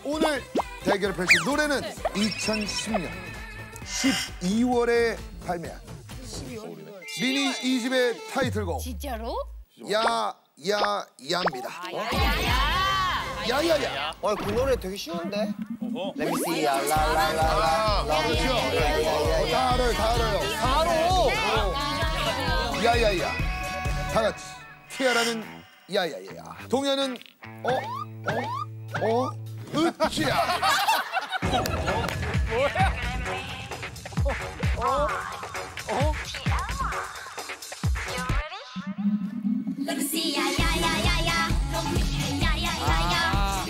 오늘 대결을 펼칠 노래는 2010년 12월에 발매한 미니 2집의 타이틀곡 진짜로? 야야야입니다. 야야야. 그 노래 되게 쉬운데? Let me see ya, la la la la. 그렇죠? 다 알아요, 다 알아요. 바로. 야야야. 다 같이. 티아라는 야야야. 동현은 으쌰. Let me see ya, ya, ya, ya, ya. Ya, ya, ya, ya.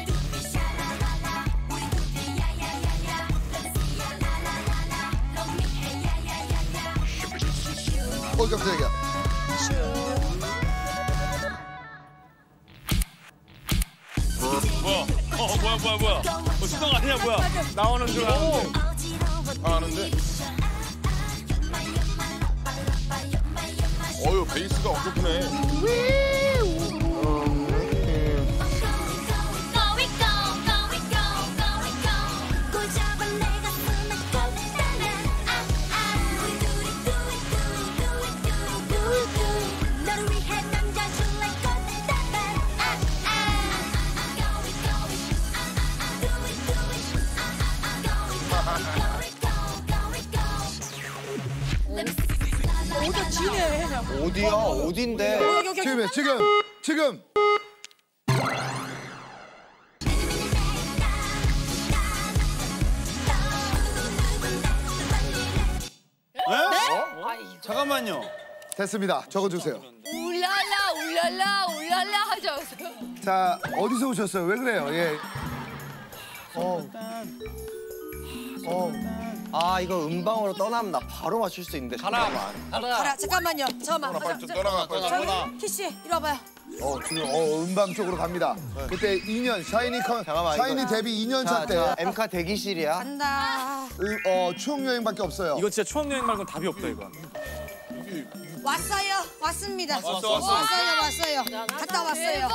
깜짝이야. 뭐야. 수동 아니야, 뭐야. 나오는 줄 알았는데. 아는데. 어유 베이스가 엄청 크네. 어디야? 어딘데? 지금. 잠깐만요. 됐습니다. 적어주세요. 울랄라 하죠. 자, 어디서 오셨어요? 왜 그래요? 예. 이거 음방으로 떠나면 나 바로 맞출 수 있는데. 가라, 잠깐만요. 잠깐만. 빨리 좀 떠나가. 키씨, 이리 와봐요. 지금 음방 쪽으로 갑니다. 그때 2년 샤이니 데뷔 2년 차 때 엠카 대기실이야. 간다. 추억 여행밖에 없어요. 이거 진짜 추억 여행 말고는 답이 없다, 이거. 왔어요. 왔습니다. 왔어. 왔어요. 갔다 왔어요.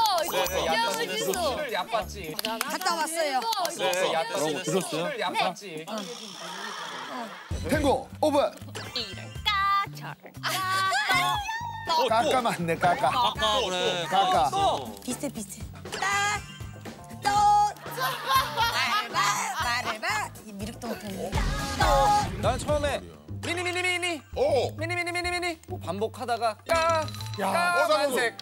얕봤지. 갔다 왔어요. 그러고 들었어요? 얕봤지. 탱고 오픈. 까까 맞네 까까. 그래. 까까. 비슷해. 또. 말해봐. 이 미륵도 못했네. 난 처음에 미니 뭐 반복하다가 까만색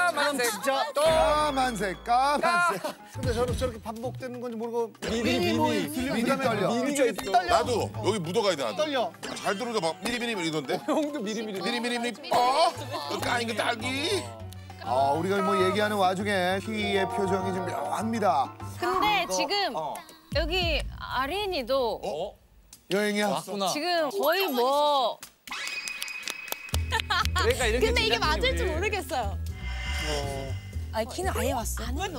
까만색. 근데 저렇게 반복되는 건지 모르고 미니 떨려. 나도 여기 묻어가야 돼 나도. 떨려. 잘 들어도 막 미리미리 이러던데. 형도 미리미리 까인 거 딸기. 우리가 뭐 얘기하는 와중에 희의 표정이 좀 묘합니다. 근데 지금 여기 아린이도 여행이야? 왔구나. 지금 거의 뭐. 그러니까 이렇게 근데 이게 맞을지 모르겠어요. 키는 아예 왔어. 아는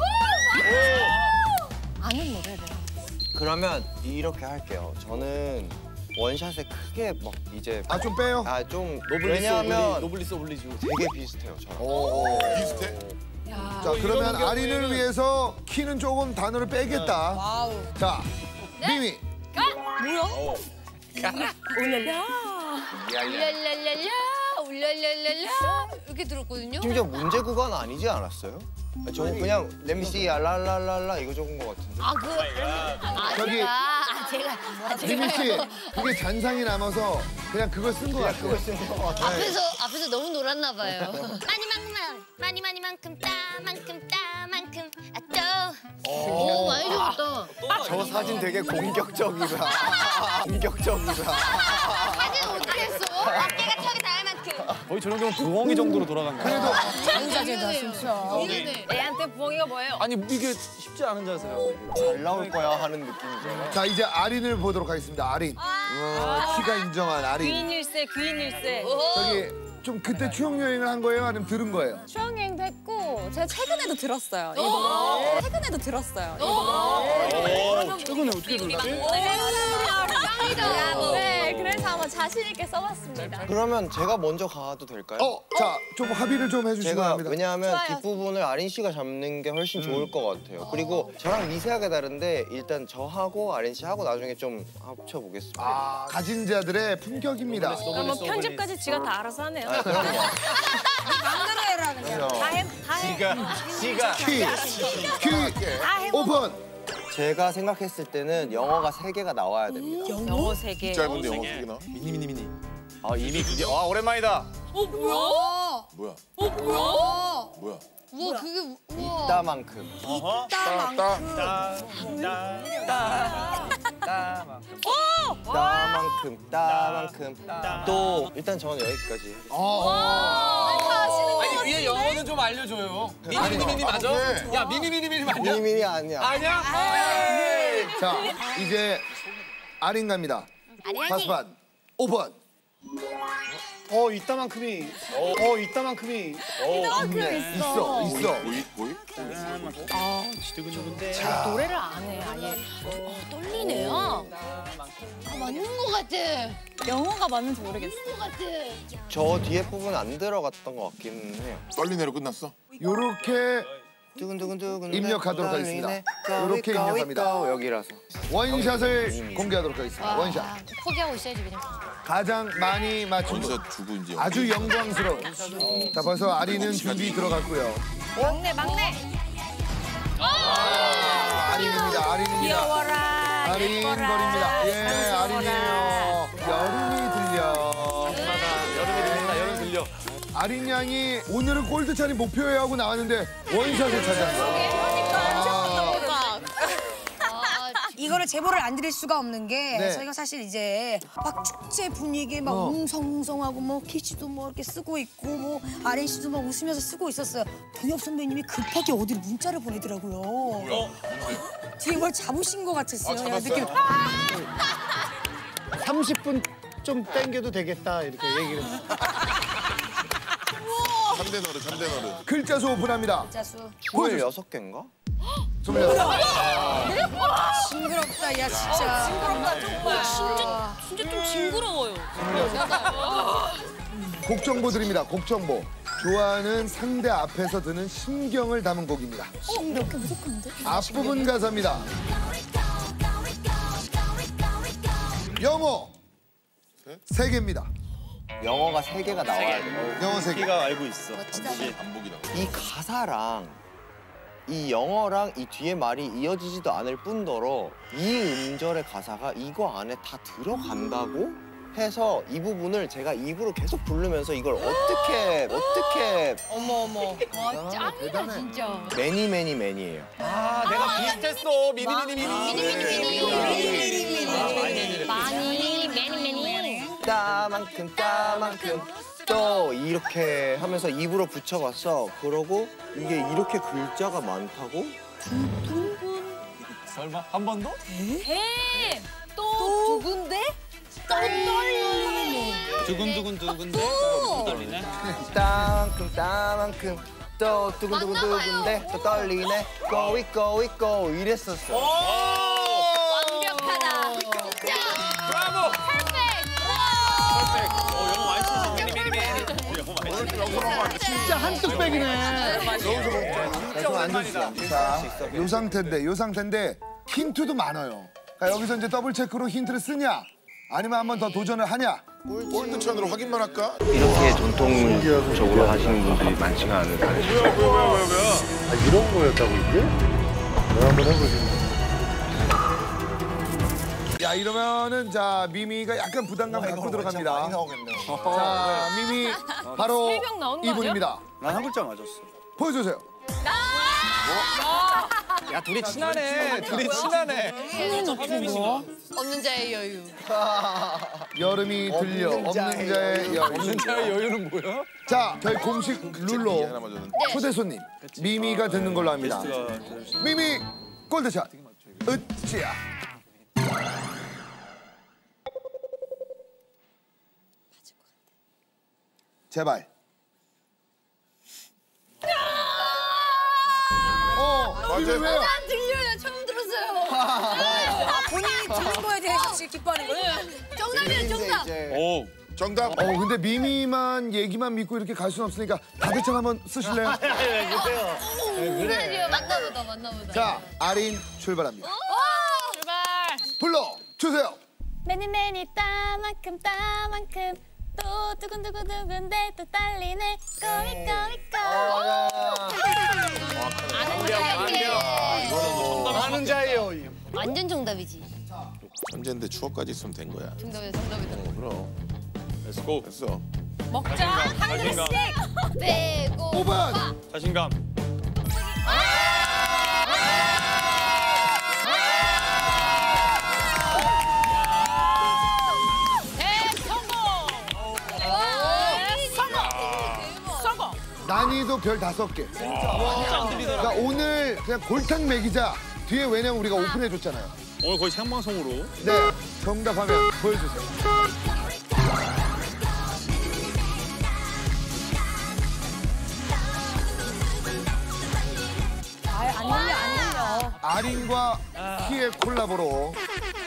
노래를. 그러면 이렇게 할게요. 저는 원샷에 크게 막 이제 좀 빼요? 좀 노블리스 왜냐하면 오블리주. 되게 비슷해요. 저랑. 비슷해? 자, 그러면 아린을 위해서 키는 조금 단어를 빼겠다. 와우. 자, 미미. 울랄랄랄라 이렇게 들었거든요. 심지어 문제 구간 아니지 않았어요? 저는 그냥 레미씨 랄랄랄라 이거 적은 것 같은데. 저기 미미 씨, 그게 잔상이 남아서 그냥 그걸 쓴 것 같아요. 앞에서 너무 놀았나 봐요. 많이만큼 따만큼 또. 오, 많이 좋다. 저 사진 되게 공격적이다. 사진 어떻게 했어? 어깨가 저기 닿을 만큼. 거의 저런 경우 부엉이 정도로 돌아간 거야. 그래도 장자제다 진짜. 애한테 부엉이가 뭐예요? 아니 이게 쉽지 않은 자세요. 잘 나올 거야 하는 느낌이죠. 자, 이제 아린을 보도록 하겠습니다. 아린. 키가 인정한 아린. 귀인일세. 저기 좀 그때 추억 여행을 한 거예요? 아니면 들은 거예요? 추억여행도 했고 제가 최근에도 들었어요. 최근에 최근에 어떻게 들었지? 네, 그래서 한번 자신 있게 써봤습니다. 그러면 제가 먼저 가도 될까요? 자, 좀 합의를 좀 해주시기 제가 바랍니다. 왜냐하면 좋아요. 뒷부분을 아린 씨가 잡는 게 훨씬 좋을 것 같아요. 그리고 저랑 미세하게 다른데 일단 저하고 아린 씨하고 나중에 좀 합쳐보겠습니다. 가진 자들의 품격입니다. 뭐 편집까지 지가 다 알아서 하네요. 그럼요. 마음대로 해라 그냥. 다 해. 지가. 퀴 오픈. 제가 생각했을 때는 영어가 3개가 나와야 됩니다. 영어 3개. 짧은데 영어 쓰기 나? 이미 드디어. 와 오랜만이다. 뭐야? 뭐야? 뭐야? 우와 그게 우와. 이따만큼. 따만큼. 또 일단 저는 여기까지. 아니 위에 영어는 좀 알려줘요. 미니미니 맞아? 야 미니미니 맞냐? 미니미니 아니야. 아니야? 자, 이제 아린 갑니다. 파스판 오픈. 이따만큼이. 있어. 보이? 노래를 안 해, 아예. 떨리네요. 맞는 것 같아. 영어가 맞는지 모르겠어. 것 같아. 저 뒤에 부분 안 들어갔던 것 같긴 해요. 떨리네로 끝났어? 요렇게 두근두근두근 입력하도록 하겠습니다. 이렇게 입력합니다. 여기라서. 원샷을 공개하도록 하겠습니다. 원샷. 포기하고 있어야지 그냥. 가장 많이 맞춘 분. 진짜 주고 이제 아주 영광스러운. 자, 벌써 아린은 준비 들어갔고요. 막내. 아린입니다. 귀여워라. 아린 거리입니다. 예, 아린이에요. 여름이 들려. 여름 들려. 아린 양이 오늘은 골드찬이 목표에 하고 나왔는데 원샷을 차지합니다. 이거를 제보를 안 드릴 수가 없는 게 네. 저희가 사실 이제 막 축제 분위기에 막 웅성웅성하고 뭐 키씨도 뭐 이렇게 쓰고 있고 뭐 아린 씨도 막 웃으면서 쓰고 있었어요. 동엽 선배님이 급하게 어디로 문자를 보내더라고요. 뒤에 뭘 잡으신 것 같았어요. 잡았어요? 30분 좀 땡겨도 되겠다 이렇게 얘기를 했어요. 3대 너를. 글자 수 오픈합니다. 자수 26개인가? 26. 징그럽다 야 진짜. 진짜 좀 징그러워요. 곡 정보 드립니다. 곡 정보. 좋아하는 상대 앞에서 드는 심경을 담은 곡입니다. 몇 개 무조건인데? 앞부분 가사입니다. 영어 3개입니다. 영어가 3개가 나와야 돼요. 영어 3개. 알고 있어. 반복이다. 이 가사랑 이 영어랑 이 뒤에 말이 이어지지도 않을 뿐더러 이 음절의 가사가 이거 안에 다 들어간다고 해서 이 부분을 제가 입으로 계속 부르면서 이걸 어떻게 어머. 와 짱이다 진짜. 매니예요. 아 내가 비슷했어. 미니미니. 많이. 따만큼 또 이렇게 하면서 입으로 붙여봤어. 그러고 이게 이렇게 글자가 많다고? 설마 한 번 더? 또 누군데? 두근두근두근데 떨리네. 따만큼 또 두근두근두근데 또 떨리네. go 이랬었어. 완벽하다. 브라보. 영어 많이 쓰지. 진짜 한뚝배기네. 좀 앉아주세요. 자, 요 상태인데 힌트도 많아요. 그러니까 여기서 이제 더블 체크로 힌트를 쓰냐 아니면 한 번 더 도전을 하냐. 골드천으로 확인만 할까? 이렇게 전통적으로 하시는 분들이 많지가 않은 뭐야? 이런 거였다고 이게? 내가 한번 해보지. 야, 이러면은 자 미미가 약간 부담감 갖고 들어갑니다. 자, 미미 바로 세명 나오는 거 이분입니다. 난 한 글자 맞았어. 보여주세요. 야 둘이 친하네. 없는 자의 여유. 여름이 들려 없는 자의 여유. 없는 자의 여유는 뭐야? 자, 저희 공식 룰로 하나 맞았는데. 초대 손님 미미가 듣는 걸로 합니다. 미미 골드샷 으쌰. 제발. 맞아요. 왜요? 안 들려요. 처음 들었어요. 본인이 주는 거에 대해서 지금 기뻐하는 거예요? 정답이에요, 정답. 오. 정답. 근데 미미만 얘기만 믿고 이렇게 갈 수는 없으니까 다대처럼 한번 쓰실래요? 그래. 만나보다. 자, 아린 출발합니다. 출발. 불러 주세요. 매니 따만큼 또 두근두근두근데 또 떨리네 꼬미꼬미꼬. 하는 자예요. 완전 정답이지. 천재인데 추억까지 있으면 된 거야. 정답이다. 그럼. Let's go. 됐어. 먹자. 한 그릇씩. 빼고. 5번. 자신감. 난이도 별 5개. 그러니까 오늘 그냥 골탕 먹이자. 뒤에 왜냐면 우리가 오픈해줬잖아요. 오늘 거의 생방송으로. 네, 정답하면 보여주세요. 안 열려. 아린과 키의 콜라보로